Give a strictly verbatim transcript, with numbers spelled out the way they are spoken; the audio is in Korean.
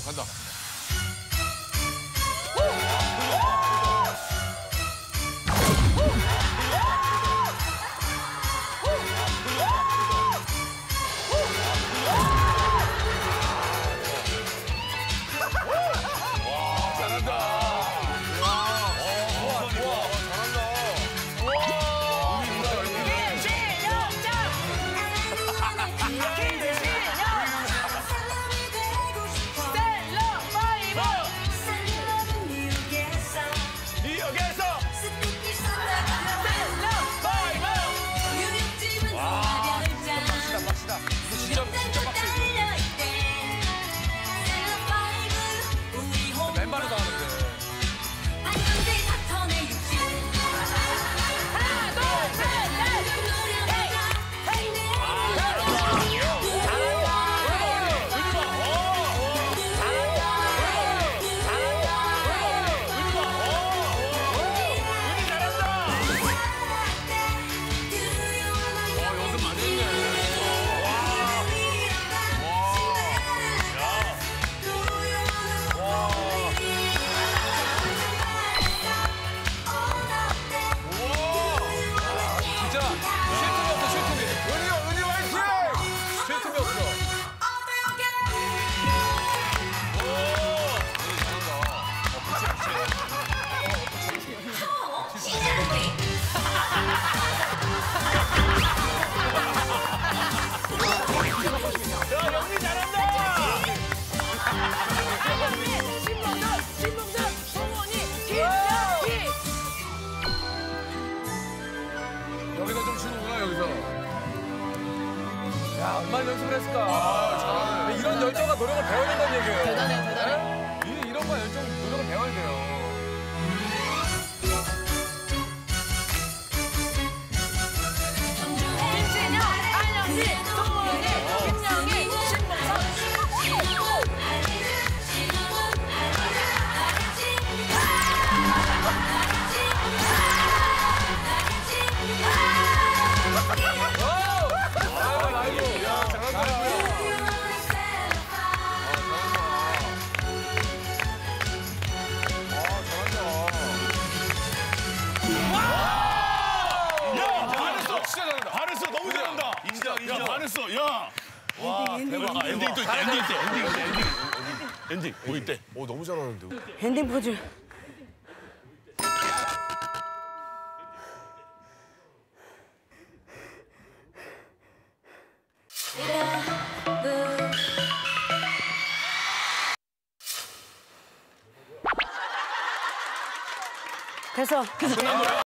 간다. 여기서 좀 쉬는구나, 여기서. 야, 얼마나 연습을 했을까. 아, 잘하네. 이런 열정과 노력을 배워야 된다는 얘기예요. 대단해, 대단해. 이, 이런 거 열정, 노력을 배워야 돼요. 김진영, 안영지, 송원이, 김영희, 신봉선. 잘했어, 너무 잘한다. 인정, 인정. 야, 잘했어, 야. 와, 대박. 엔딩 또 있다, 엔딩 있대, 엔딩 있대, 엔딩. 엔딩, 뭐 있대? 오, 너무 잘하는데. 엔딩 포즈. 됐어. 끝난 거야.